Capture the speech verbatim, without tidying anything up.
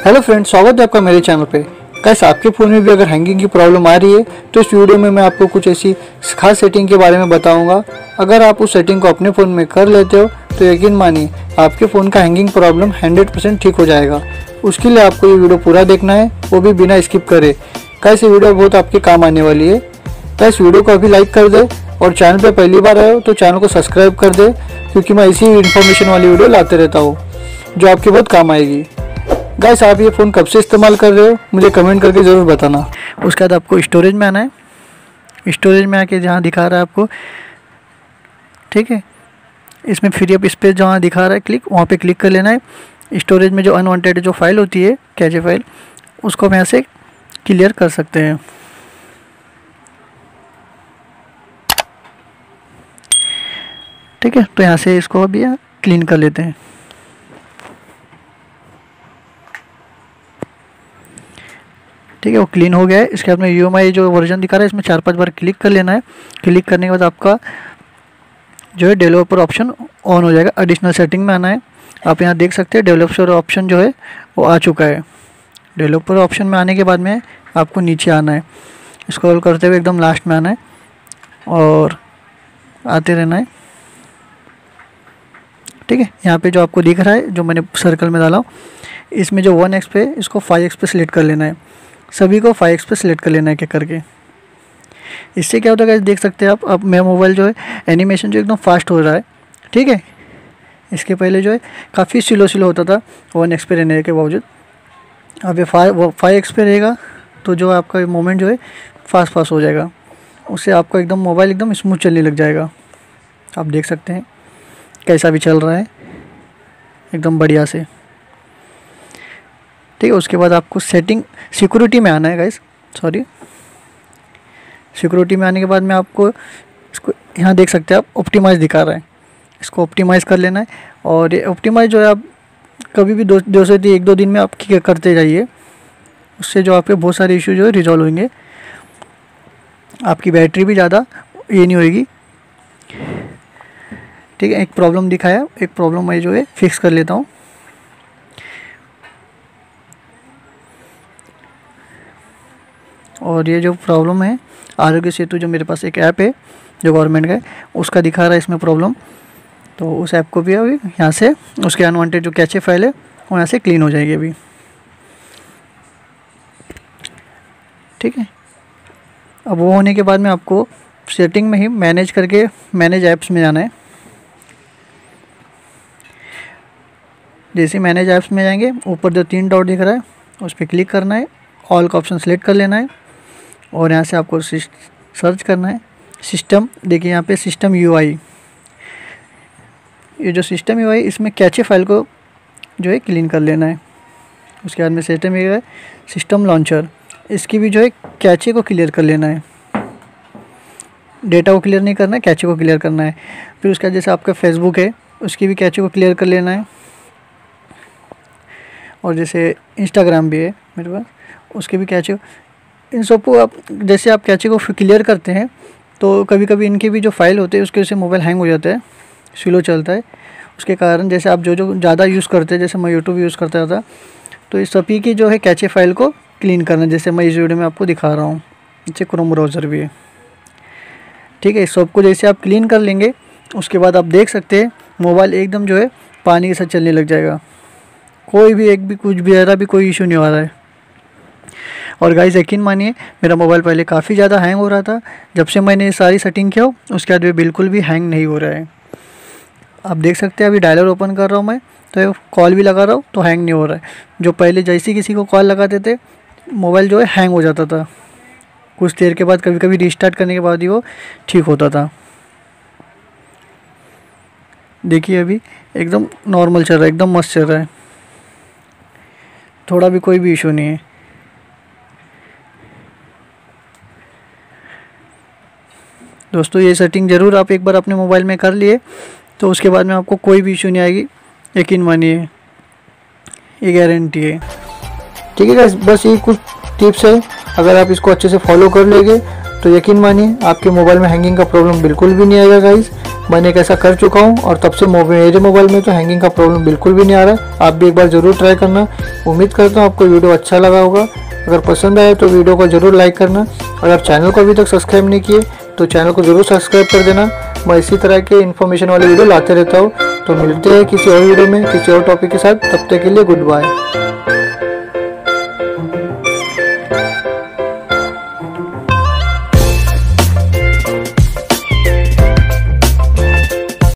Hello friends, स्वागत है आपका मेरे चैनल पे। गाइस, आपके फ़ोन में भी अगर हैंगिंग की प्रॉब्लम आ रही है तो इस वीडियो में मैं आपको कुछ ऐसी खास सेटिंग के बारे में बताऊंगा। अगर आप उस सेटिंग को अपने फ़ोन में कर लेते हो तो यकीन मानिए आपके फ़ोन का हैंगिंग प्रॉब्लम हंड्रेड परसेंट ठीक हो जाएगा। उसके लिए आपको ये वीडियो पूरा देखना है, वो भी बिना स्किप करे। गाइस, ये वीडियो बहुत आपके काम आने वाली है। गाइस, वीडियो को अभी लाइक कर दे और चैनल पर पहली बार आए हो तो चैनल को सब्सक्राइब कर दे, क्योंकि मैं इसी इन्फॉर्मेशन वाली वीडियो लाते रहता हूँ जो आपकी बहुत काम आएगी। गाइस, आप ये फ़ोन कब से इस्तेमाल कर रहे हो मुझे कमेंट करके ज़रूर बताना। उसके बाद आपको स्टोरेज में आना है। स्टोरेज में आके जहाँ दिखा रहा है आपको, ठीक है, इसमें फ्री अप स्पेस जहाँ दिखा रहा है क्लिक, वहाँ पे क्लिक कर लेना है। स्टोरेज में जो अनवांटेड जो फाइल होती है, कैचे फाइल, उसको हम यहाँ से क्लियर कर सकते हैं। ठीक है, तो यहाँ से इसको अभी क्लीन कर लेते हैं। ठीक है, वो क्लीन हो गया है। इसके बाद में यू एम आई जो वर्जन दिखा रहा है इसमें चार पांच बार क्लिक कर लेना है। क्लिक करने के बाद आपका जो है डेवलपर ऑप्शन ऑन हो जाएगा। एडिशनल सेटिंग में आना है। आप यहाँ देख सकते हैं डेवलपर ऑप्शन जो है वो आ चुका है। डेवलपर ऑप्शन में आने के बाद में आपको नीचे आना है, स्क्रॉल करते हुए एकदम लास्ट में आना है और आते रहना है। ठीक है, यहाँ पे जो आपको दिख रहा है, जो मैंने सर्कल में डाला हूँ, इसमें जो वन एक्स पे इसको फाइव एक्स पे सिलेक्ट कर लेना है। सभी को फाइव एक्स पे सिलेक्ट कर लेना है क्या करके। इससे क्या होता है, देख सकते हैं आप, अब मेरा मोबाइल जो है एनिमेशन जो एकदम फास्ट हो रहा है। ठीक है, इसके पहले जो है काफ़ी स्लो स्लो होता था वन एक्स पे रहने के बावजूद। अब ये फाइव फाइव एक्स पे रहेगा तो जो आपका मोमेंट जो है फास्ट फास्ट हो जाएगा। उससे आपका एकदम मोबाइल एकदम स्मूथ चलने लग जाएगा। आप देख सकते हैं कैसा भी चल रहा है एकदम बढ़िया से। ठीक है, उसके बाद आपको सेटिंग सिक्योरिटी में आना है गाइस, सॉरी सिक्योरिटी में आने के बाद में आपको इसको यहाँ देख सकते हैं आप ऑप्टिमाइज़ दिखा रहा है, इसको ऑप्टिमाइज़ कर लेना है। और ये ऑप्टिमाइज़ जो है आप कभी भी दो दो से एक दो दिन में आप करते जाइए, उससे जो आपके बहुत सारे इशू जो है रिजॉल्व होंगे। आपकी बैटरी भी ज़्यादा ये नहीं होएगी। ठीक है, एक प्रॉब्लम दिखाया, एक प्रॉब्लम मैं जो है फिक्स कर लेता हूँ। और ये जो प्रॉब्लम है, आरोग्य सेतु जो मेरे पास एक ऐप है जो गवर्नमेंट का है, उसका दिखा रहा है इसमें प्रॉब्लम। तो उस ऐप को भी अभी यहाँ से उसके अनवांटेड जो कैचे फाइल है वो यहाँ से क्लीन हो जाएगी अभी। ठीक है, अब वो होने के बाद में आपको सेटिंग में ही मैनेज करके मैनेज ऐप्स में जाना है। जैसे मैनेज ऐप्स में जाएंगे, ऊपर जो तीन डॉट दिख रहा है उस पर क्लिक करना है, ऑल का ऑप्शन सेलेक्ट कर लेना है और यहाँ से आपको सर्च करना है सिस्टम। देखिए यहाँ पे सिस्टम यूआई, ये जो सिस्टम यूआई, इसमें कैचे फाइल को जो है क्लीन कर लेना है। उसके बाद में सिस्टम ये है सिस्टम लॉन्चर, इसकी भी जो है कैचे को क्लियर कर लेना है। डेटा को क्लियर नहीं करना है, कैचे को क्लियर करना है। फिर उसके बाद जैसे आपका फेसबुक है उसकी भी कैचे को क्लियर कर लेना है। और जैसे इंस्टाग्राम भी है मेरे पास, उसके भी कैचे, इन सबको आप जैसे आप कैचे को क्लियर करते हैं तो कभी कभी इनके भी जो फाइल होते हैं उसके वजह से मोबाइल हैंग हो जाता है, स्लो चलता है। उसके कारण जैसे आप जो जो ज़्यादा यूज़ करते हैं, जैसे मैं यूट्यूब यूज़ करता था, तो इस सभी की जो है कैचे फाइल को क्लीन करना, जैसे मैं इस वीडियो में आपको दिखा रहा हूँ। नीचे क्रोम ब्राउज़र भी है। ठीक है, इस सबको जैसे आप क्लीन कर लेंगे उसके बाद आप देख सकते हैं मोबाइल एकदम जो है पानी के साथ चलने लग जाएगा। कोई भी एक भी कुछ भी ज़रा भी कोई इशू नहीं आ रहा है। और गाइस, यकीन मानिए मेरा मोबाइल पहले काफ़ी ज़्यादा हैंग हो रहा था। जब से मैंने ये सारी सेटिंग किया उसके बाद भी बिल्कुल भी हैंग नहीं हो रहा है। आप देख सकते हैं अभी डायलर ओपन कर रहा हूँ मैं, तो कॉल भी लगा रहा हूँ तो हैंग नहीं हो रहा है। जो पहले जैसे किसी को कॉल लगाते थे मोबाइल जो है हैंग हो जाता था, कुछ देर के बाद कभी कभी रिस्टार्ट करने के बाद ही वो ठीक होता था। देखिए अभी एकदम नॉर्मल चल रहा है, एकदम मस्त चल रहा है, थोड़ा भी कोई भी इशू नहीं है। दोस्तों, ये सेटिंग ज़रूर आप एक बार अपने मोबाइल में कर लिए तो उसके बाद में आपको कोई भी इशू नहीं आएगी, यकीन मानिए, ये गारंटी है। ठीक है गाइस, बस ये कुछ टिप्स है, अगर आप इसको अच्छे से फॉलो कर लेंगे तो यकीन मानिए आपके मोबाइल में हैंगिंग का प्रॉब्लम बिल्कुल भी नहीं आएगा गाइस। मैंने एक ऐसा कर चुका हूँ और तब से मेरे मोबाइल में तो हैंगिंग का प्रॉब्लम बिल्कुल भी नहीं आ रहा है। आप भी एक बार ज़रूर ट्राई करना। उम्मीद करता हूँ आपको वीडियो अच्छा लगा होगा। अगर पसंद आए तो वीडियो को ज़रूर लाइक करना। अगर चैनल को अभी तक सब्सक्राइब नहीं किए तो चैनल को ज़रूर सब्सक्राइब कर देना। मैं इसी तरह के इन्फॉर्मेशन वाले वीडियो लाते रहता हूँ। तो मिलते हैं किसी और वीडियो में किसी और टॉपिक के साथ। तब तक के लिए गुड बाय।